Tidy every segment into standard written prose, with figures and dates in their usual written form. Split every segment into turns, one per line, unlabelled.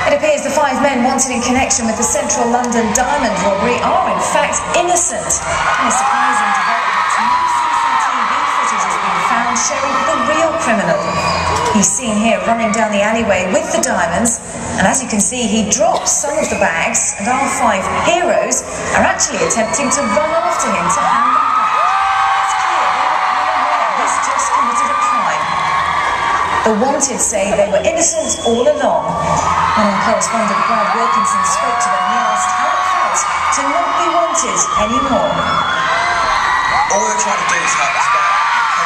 It appears the 5 men wanted in connection with the central London diamond robbery are in fact innocent. In a surprising development, new CCTV footage has been found showing the real criminal. He's seen here running down the alleyway with the diamonds, and as you can see, he drops some of the bags, and our 5 heroes are actually attempting to run after him to hand them back. It's clear they were unaware he's just committed a crime. The wanted say they were innocent all along. When our correspondent Brad Wilkinson spoke to them, he asked how it felt to not be wanted anymore.
All they're trying to do is help us back.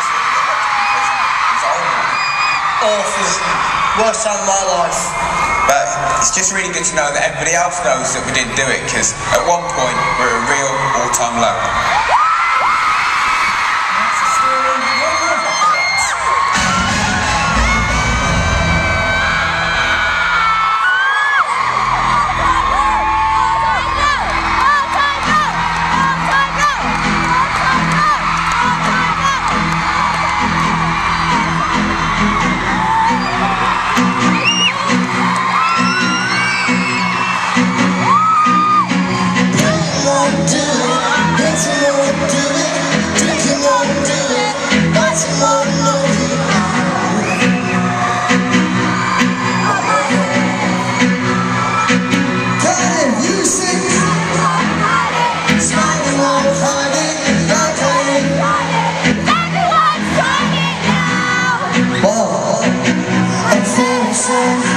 Awful. Worst time of my life.
But it's just really good to know that everybody else knows that we didn't do it, because at one point we were a real all-time low.
That's a story you'll never forget.
So